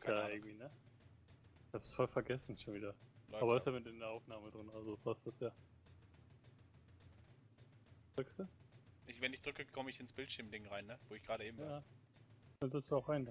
Keine da Ahnung. irgendwie, ne? Ich hab's voll vergessen schon wieder. Läuft Aber ja. ist ja mit in der Aufnahme drin, also passt das ja. Drückst du? Wenn ich drücke, komme ich ins Bildschirmding rein, ne? Wo ich gerade eben war. Ja. Dann ist auch rein da.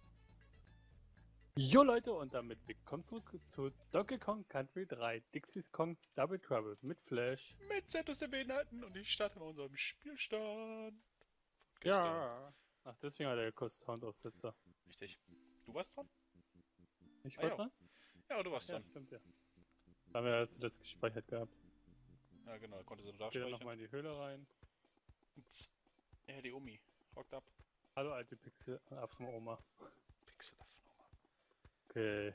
Jo Leute, und damit willkommen zurück zu Donkey Kong Country 3 Dixie's Kong's Double Trouble mit Flash. Mit ZSD der Behinderten und ich starte mal unserem Spielstand. Ja. Ach, deswegen hat er kurz Soundaussetzer. Richtig. Du warst dran? Ich Ah, war ja. dran? Ja, du warst Ja, dran. stimmt ja. Da haben wir ja zuletzt gespeichert gehabt. Ja, genau, konnte so da Geh dann speichern. nochmal in die Höhle rein. Ja, die Omi. Rockt ab. Hallo alte Pixel-Affen-Oma. Pixelaffen nochmal. Okay.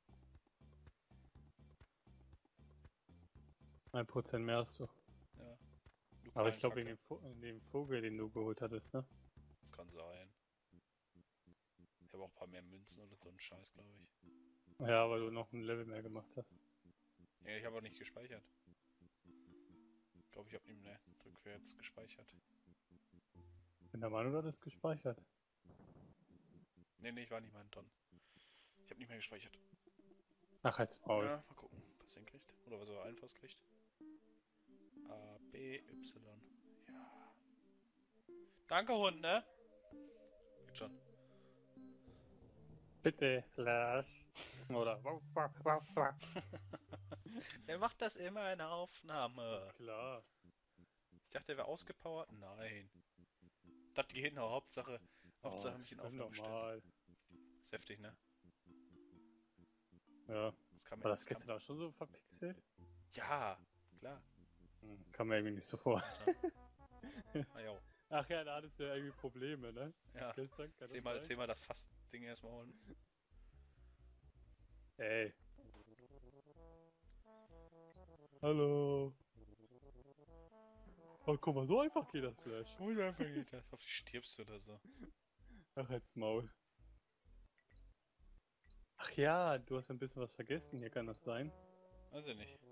1% mehr hast du. Ja. Du Aber ich glaube Kacke. wegen dem Vogel, den du geholt hattest, ne? Das kann sein. Ich habe auch ein paar mehr Münzen oder so einen Scheiß, glaube ich. Ja, weil du noch ein Level mehr gemacht hast. Ja, ich habe auch nicht gespeichert. Ich glaube, ich habe ihm rückwärts gespeichert. Bin der Meinung, du hattest gespeichert. Nee, ich war nicht mal dran. Ich habe nicht mehr gespeichert. Ach, jetzt Maul. Ja, mal gucken, was er hinkriegt. Oder was er einfach kriegt. A, B, Y. Ja. Danke, Hund, ne? Geht schon. Bitte, Flash. Oder. Er macht das immer in der Aufnahme. Klar. Ich dachte, er wäre ausgepowert. Nein. Das geht hin, Hauptsache mich in Aufnahme stellen. normal. Ist heftig, ne? Ja. Das kann War das gestern auch schon so verpixelt? Ja, klar. Kam mir irgendwie nicht so vor. Ah, jo. Ach ja, da hattest du ja irgendwie Probleme, ne? Ja. Gestern, kann das sein? Zehnmal das Fass-Ding erstmal holen. Ey. Hallo. Oh, guck mal, so einfach geht das, Flash. Gut, einfach geht das. Auf die stirbst oder so. Ach, jetzt Maul. Ach ja, du hast ein bisschen was vergessen, hier kann das sein. Weiß ich nicht.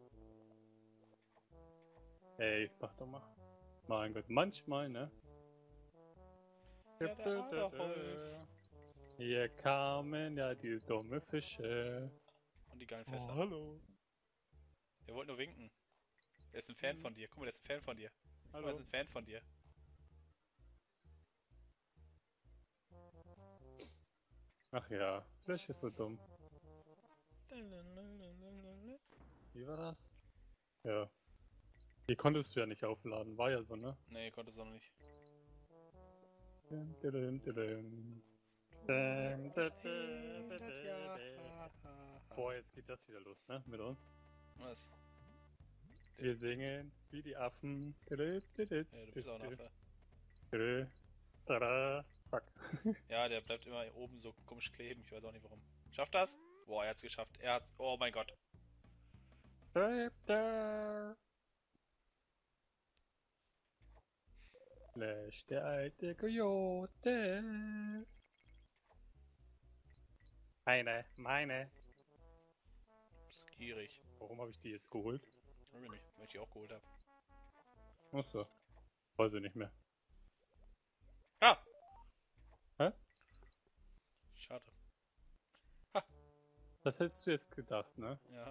Ey, mach doch mal. Mein Gott, manchmal, ne? Ja, der Adolf. Hier kamen ja die dumme Fische. Und die geilen Fässer. hallo. Der wollte nur winken. Der ist ein Fan von dir. Guck mal, der ist ein Fan von dir. Guck mal, der Hallo. ist ein Fan von dir. Ach ja, Flash ist so dumm. Wie war das? Ja. Die konntest du ja nicht aufladen, war ja so, ne? Nee, konnte es auch noch nicht. Boah, jetzt geht das wieder los, ne? Mit uns. Was? Wir singen wie die Affen. Ja, du bist auch ein Affe. Tada. Fuck. Ja, der bleibt immer oben so komisch kleben. Ich weiß auch nicht warum. Schafft das? Boah, er hat's geschafft. Er hat's. Oh mein Gott. Flash, der alte Coyote. Meine. Ist gierig. Warum habe ich die jetzt geholt? Weiß ich nicht, weil ich die auch geholt habe. Achso. Weiß ich nicht mehr. Ah! Hä? Schade. Das hättest du jetzt gedacht, ne? Ja.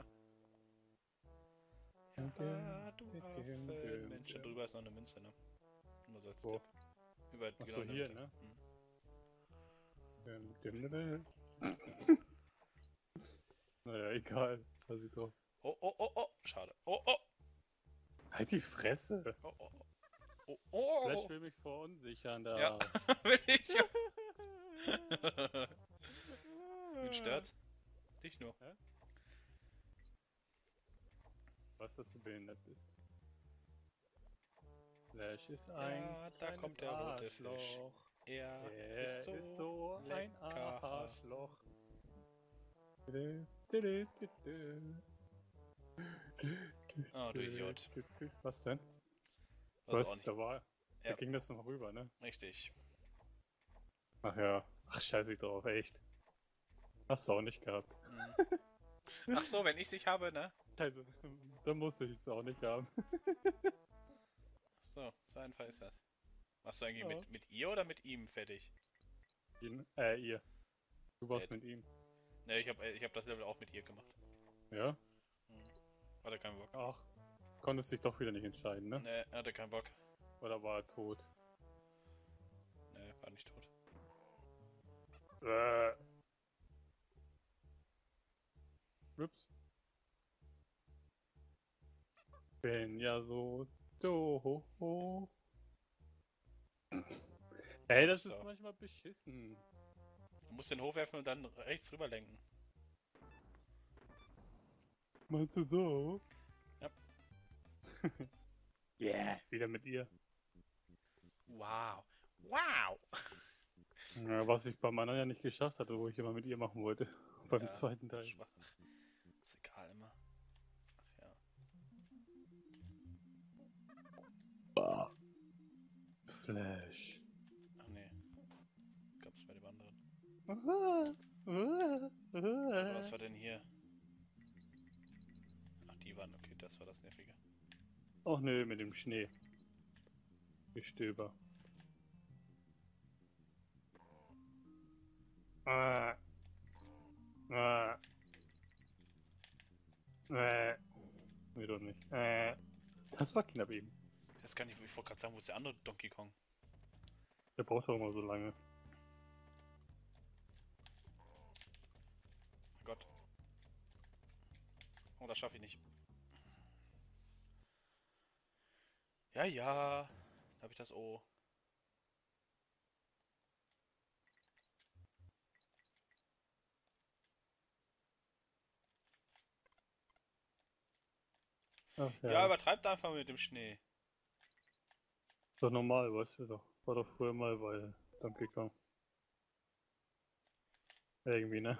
Ja, du Affe. Mensch, da drüber ist noch eine Münze, ne? Nur so als Wo? Tipp. Über Ach genau so, in der hier, Mitte. ne? Naja, egal. Schau sie drauf. Oh. Schade. Oh. Halt die Fresse. Oh. Flash will mich verunsichern da. Ja, will ich. Wen stört's? Dich nur. Was, dass du behindert bist. Flash ist ein Ja, da kommt der rote Arschloch. Fisch. Er ist so ein lecker. Arschloch. Oh, du Idiot. Was denn? Was auch nicht. Da war. Da Ja. ging das noch rüber, ne? Richtig. Ach ja. Ach, scheiße drauf, echt. Hast du auch nicht gehabt. Ach so, wenn ich dich habe, ne? Also, dann musste ich es auch nicht haben. So einfach ist das. Machst du eigentlich Ja. mit ihr oder mit ihm fertig? Ihr. Du warst Ed. mit ihm. Ne, ich hab das Level auch mit ihr gemacht. Ja? Hatte keinen Bock. Ach, konntest dich doch wieder nicht entscheiden, ne? Ne, hatte keinen Bock. Oder war er tot? Ne, war nicht tot. Äh. Ups. Bin ja so doof. Ey, das ist So. manchmal beschissen. Du musst den hochwerfen und dann rechts rüber lenken. Meinst du so? Ja. Yeah, wieder mit ihr. Wow. Wow! Ja, was ich beim anderen ja nicht geschafft hatte, wo ich immer mit ihr machen wollte. Beim Ja, zweiten Teil. schwach. Ist egal immer. Ach ja. Flash. Ach nee. Gab's bei dem anderen. Oder was war denn hier? Ach, die waren, okay, das war das Nervige. Ach nö, mit dem Schnee. Gestöber. Nee, doch nicht. Das war knapp eben. Ich weiß gar nicht, ich wollte gerade sagen, wo ist der andere Donkey Kong? Der braucht doch immer so lange. Mein Gott. Oh, das schaffe ich nicht. Ja, ja. Da habe ich das O. Ach Ja, übertreibt einfach mit dem Schnee. Ist doch normal, weißt du doch. War doch früher mal bei Donkey Kong. Irgendwie, ne?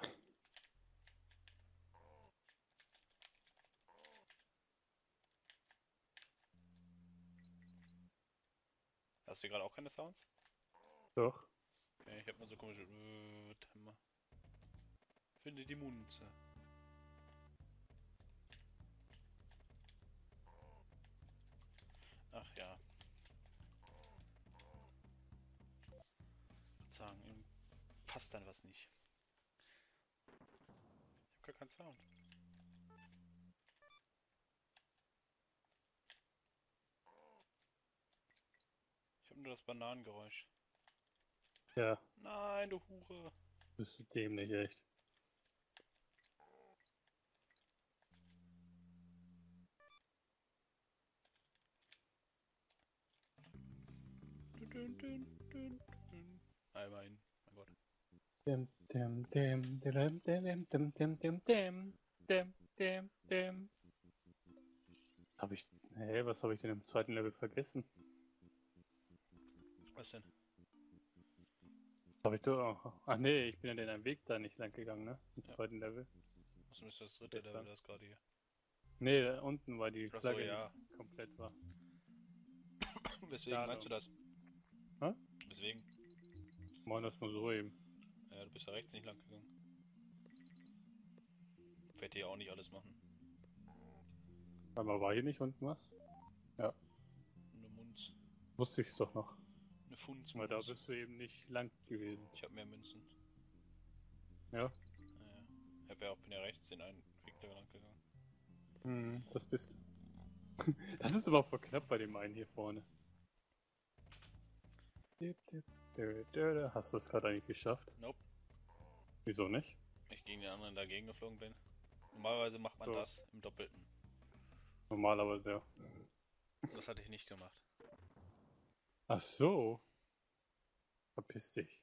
Hast du gerade auch keine Sounds? Doch. Okay, ich habe nur so komische. Timer. Finde die Munze. Ach ja. Ich sagen, ihm passt dann was nicht. Ich habe gar keinen Sound. Ich habe nur das Bananengeräusch. Ja, Nein, du Hure. bist du dämlich, echt. Dün, dün, dün, dün. Mein Gott. Dim, dim, dim, dim, dim, dim, dim, dim, dim, dim, dim, dim. Hab ich. Hey, was habe ich denn im zweiten Level vergessen? Was denn? Hab ich doch. Ach nee, ich bin ja den Weg da nicht lang gegangen, ne? Im Ja. zweiten Level. Was ist das dritte Gestern. Level, das gerade hier? Nee, da unten war die Ach so, Flagge ja. nicht komplett war. Weswegen meinst du das? Hä? Weswegen? Ich meine das nur so eben. Ja, du bist ja rechts nicht lang gegangen. Ich werde hier auch nicht alles machen. Aber war hier nicht unten was? Ja, Eine Munz. wusste ich's doch noch. Eine Funz. Weil da bist du eben nicht lang gewesen. Ich habe mehr Münzen. Ja. Naja. Bin ja rechts den einen Weg da lang gegangen. Das bist du. Das ist aber voll knapp bei dem einen hier vorne. Hast du das gerade eigentlich geschafft? Nope. Wieso nicht? Ich gegen den anderen dagegen geflogen bin. Normalerweise macht man So. das im Doppelten. Normalerweise ja. Das hatte ich nicht gemacht. Ach so. Verpiss dich.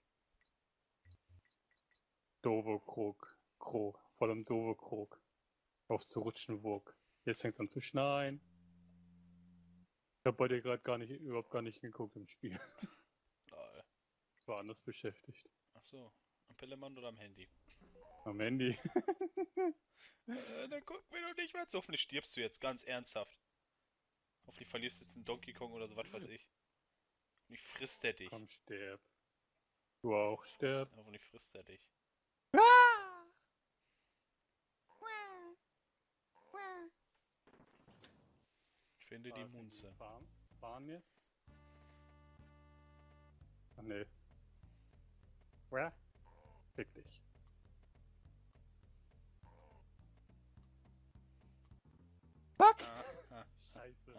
Doofe Krog. Vor allem doofe Krog. Auf zu rutschen Wurg. Jetzt fängt es an zu schneien. Ich habe bei dir gerade überhaupt gar nicht geguckt im Spiel. Lol. Ich war anders beschäftigt. Ach so. Am Pillemann oder am Handy? Am Handy. Dann guck mir doch nicht mal zu. Hoffentlich stirbst du jetzt ganz ernsthaft. Hoffentlich verlierst du jetzt einen Donkey Kong oder so, was weiß ich. Hoffentlich frisst er dich. Komm, sterb. Du auch, sterb. Hoffentlich frisst er dich. Ich finde die Munze. Fahren jetzt? Ach nee. Fick dich. Scheiße.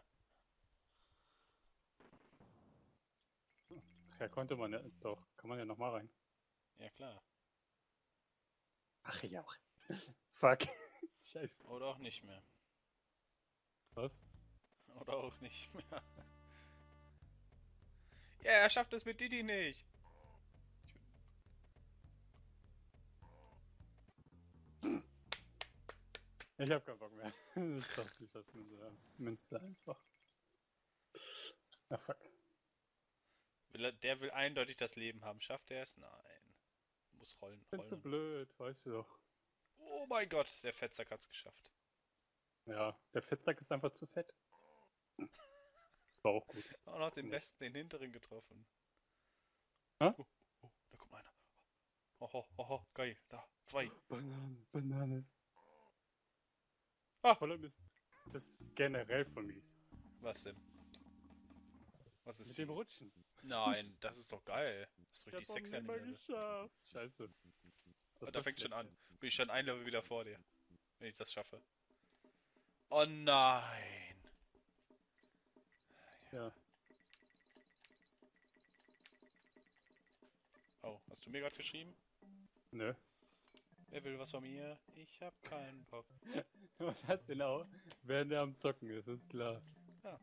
Ach ja, konnte man ja. Doch, kann man ja nochmal rein. Ja, klar. Ach ja. Fuck. Scheiße. Oder auch nicht mehr. Was? Oder auch nicht mehr. Ja, er schafft es mit Didi nicht. Ich hab keinen Bock mehr. Ich dachte, ich lasse Münze einfach. Ah, fuck. Der will eindeutig das Leben haben. Schafft er es? Nein. Muss rollen. Ich bin zu blöd, weißt du doch. Oh mein Gott, der Fettsack hat's geschafft. Ja, der Fettsack ist einfach zu fett. War auch gut. Auch noch den besten, den hinteren getroffen. Hä? Oh, da kommt einer. Oh, geil. Da, 2. Banane. Ah. Holland ist das generell von mies. Was denn? Was ist Mit dem fies? Rutschen. Nein, das ist doch geil. Das ist Ich richtig hab's sexy an nicht dem mal Level. geschafft. Scheiße. Das Da war fängt schon schlecht. an. Bin ich schon ein Level wieder vor dir. Wenn ich das schaffe. Oh nein. Ja. Oh, hast du mir gerade geschrieben? Nö. Wer will was von mir? Ich hab keinen Bock. Was hat genau? Während er am Zocken ist klar. Ja.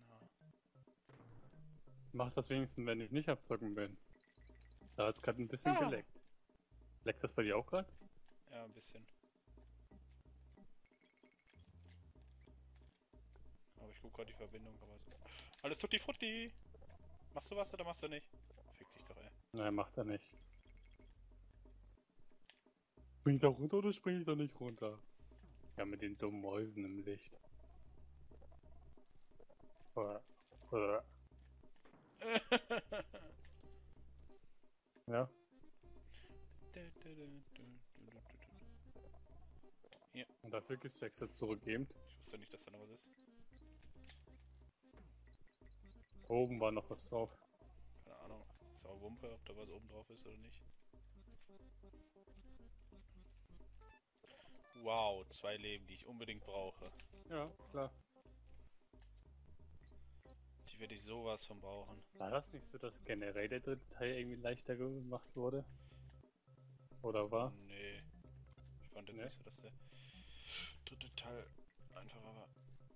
Mach das wenigstens, wenn ich nicht am Zocken bin. Da hat's gerade ein bisschen Ah. geleckt. Leckt das bei dir auch gerade? Ja, ein bisschen. Aber ich guck gerade die Verbindung, aber so. Alles tutti frutti! Machst du was oder machst du nicht? Fick dich doch, ey. Nein, macht er nicht. Spring ich da runter oder spring ich da nicht runter? Ja, mit den dummen Mäusen im Licht. Ja. Hier. Und dafür kriegst du extra zurückgeben. Ich wusste nicht, dass da noch was ist. Oben war noch was drauf. Keine Ahnung. Ist auch Wumpe, ob da was oben drauf ist oder nicht. Wow, 2 Leben, die ich unbedingt brauche. Ja, klar. Die werde ich sowas von brauchen. War das nicht so, dass generell der dritte Teil irgendwie leichter gemacht wurde? Oder war? Nee. Ich fand jetzt Nee? nicht so, dass der dritte Teil einfacher war.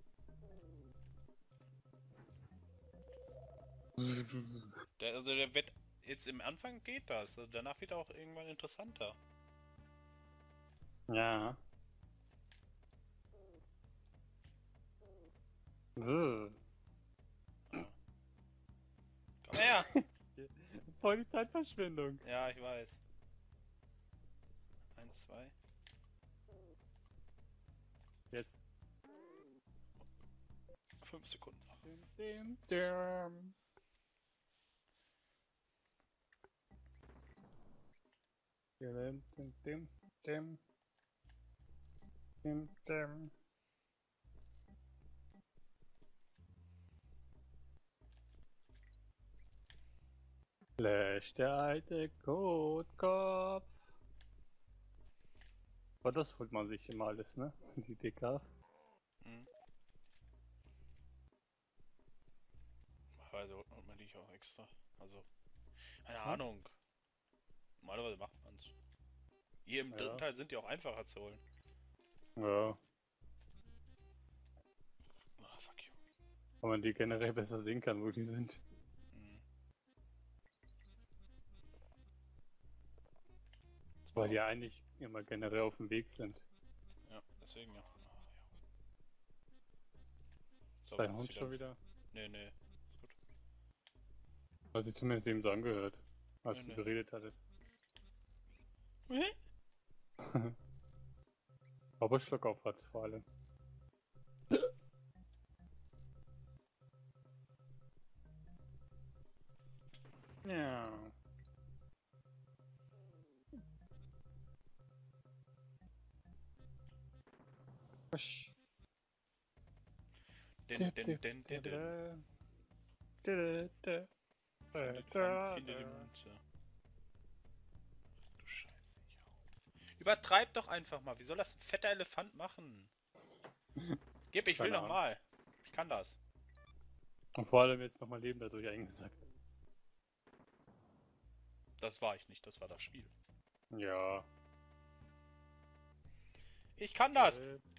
Der wird jetzt im Anfang geht das. Also danach wird er auch irgendwann interessanter. Ja. So. Komm her! Voll die Zeitverschwendung. Ja, ich weiß. 1, 2. Jetzt. 5 Sekunden noch. Flash, der alte Kotkopf. Aber das holt man sich immer alles, ne? Die DKs. Hm. Also holt man die auch extra. Also, keine Ahnung. Normalerweise macht man's. Hier im dritten Teil sind die auch einfacher zu holen. Ja. Ah, fuck you. Weil man die generell besser sehen kann, wo die sind. Hm. Weil die eigentlich immer generell auf dem Weg sind. Ja, deswegen ja. Ach, ja. So, Dein was Hund ist schon wieder? Nee, ist gut. Hat sich zumindest eben so angehört, als Nee, du nee. geredet hattest. Mhm. Aber Schluck auf hat vor allem. Ja. Husch. Finde die Münze. Du Scheiße. Ja. Übertreib doch einfach mal. Wie soll das ein fetter Elefant machen? Gib, ich will Keine Ahnung. nochmal. Ich kann das. Und vor allem jetzt nochmal Leben dadurch eingesackt. Das war ich nicht, das war das Spiel. Ja. Ich kann das!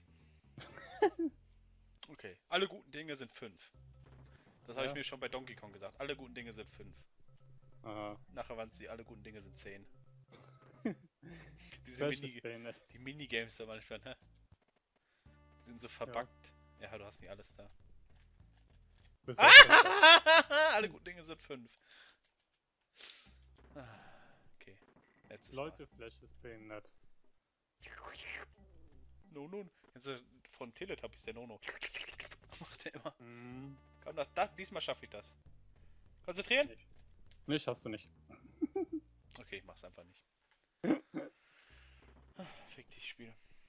Okay, alle guten Dinge sind 5. Das habe ich Ja. mir schon bei Donkey Kong gesagt. Alle guten Dinge sind 5. Aha. Nachher waren es die alle guten Dinge sind 10. Diese Flash ist beendet. die Minigames da manchmal, ne? Die sind so verbuggt. Ja, du hast nicht alles da. Bis jetzt Alle guten Dinge sind 5. Okay. Letztes Leute, Flash ist beendet. Nono. Kennst du von Teletubbies, der Nono? Macht der immer. Mhm. Komm, diesmal schaffe ich das. Konzentrieren? Nee, schaffst du nicht. Okay, ich mach's einfach nicht. Fick dich, Spiel.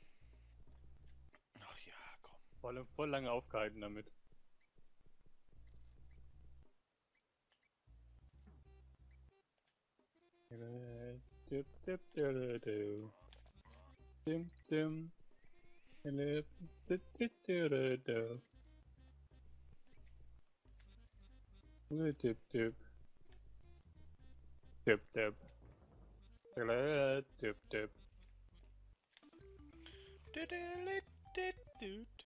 Ach ja, komm. Vor allem voll lange aufgehalten damit. Dip, dip, diddle-do. Dim, dim. Dip, dip, dip, diddle-do. Dip, dip. Dip, dip. Dip, dip.